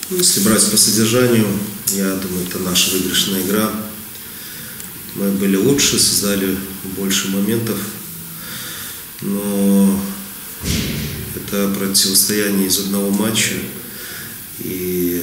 Ну, если брать по содержанию, я думаю, это наша выигрышная игра. Мы были лучше, создали больше моментов, но это противостояние из одного матча, и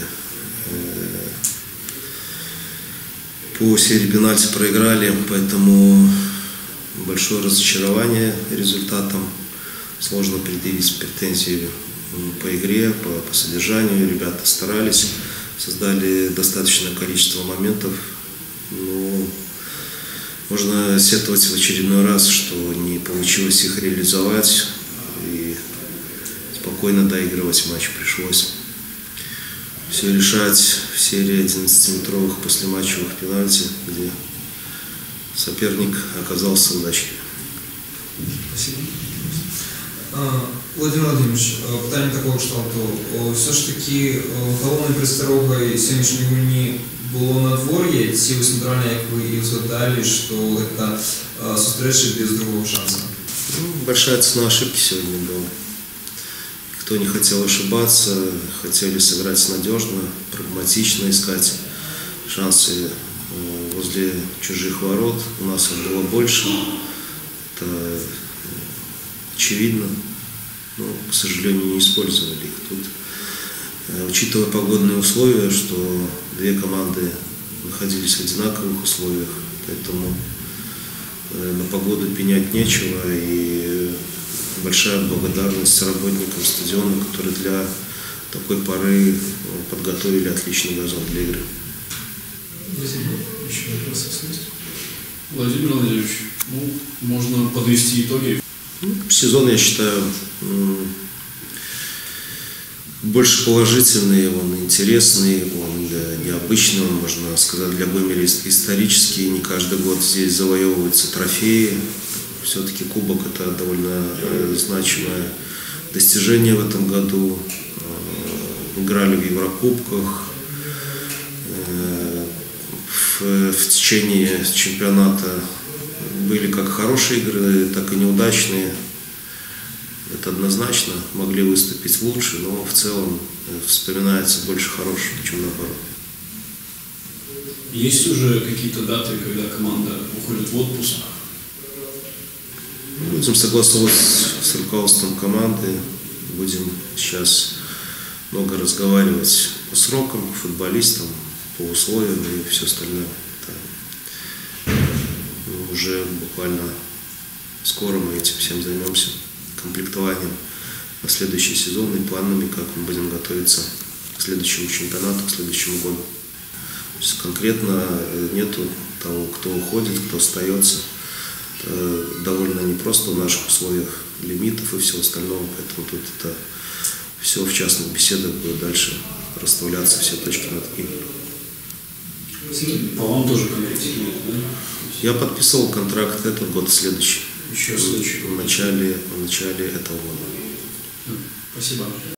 по серии пенальти проиграли, поэтому большое разочарование результатом. Сложно предъявить претензии по игре, по содержанию. Ребята старались, создали достаточное количество моментов. Но можно сетовать в очередной раз, что не получилось их реализовать, и спокойно доигрывать матч пришлось. Все решать в серии 11-метровых послематчевых пенальти, где соперник оказался удачливым. Спасибо. Владимир Владимирович, питання такого кшталту. Все ж таки головною пересторогою сьогоднішньої гульні було надвор'я. Ці ось центральні, як ви і згадали, що це зустріча без другого шансу. Большая цена ошибки сегодня была. Никто не хотел ошибаться, хотели сыграть надежно, прагматично, искать шансы возле чужих ворот. У нас их было больше, это очевидно, но, к сожалению, не использовали их тут. Учитывая погодные условия, что две команды находились в одинаковых условиях, поэтому на погоду пенять нечего, и большая благодарность работникам стадиона, которые для такой поры подготовили отличный газон для игры. Спасибо. Еще вопросы есть? Владимир Владимирович, можно подвести итоги. Сезон, я считаю, больше положительный, он интересный, он необычный, он, можно сказать, для Гомеля исторический. Не каждый год здесь завоевываются трофеи. Все-таки кубок – это довольно значимое достижение в этом году. Играли в Еврокубках. В течение чемпионата были как хорошие игры, так и неудачные. Это однозначно. Могли выступить лучше, но в целом вспоминается больше хорошего, чем наоборот. Есть уже какие-то даты, когда команда уходит в отпуск? Будем согласовывать с руководством команды. Будем сейчас много разговаривать по срокам, футболистам, по условиям и все остальное. Уже буквально скоро мы этим всем займемся, комплектованием на следующий сезон и планами, как мы будем готовиться к следующему чемпионату, к следующему году. То есть конкретно нету того, кто уходит, кто остается. Это довольно непросто в наших условиях лимитов и всего остального, поэтому тут это все в частных беседах будет дальше расставляться, все точки над «и». По вам тоже конкретики нет, да? Я подписывал контракт этот год, следующий. Еще следующий. В начале этого года. Спасибо.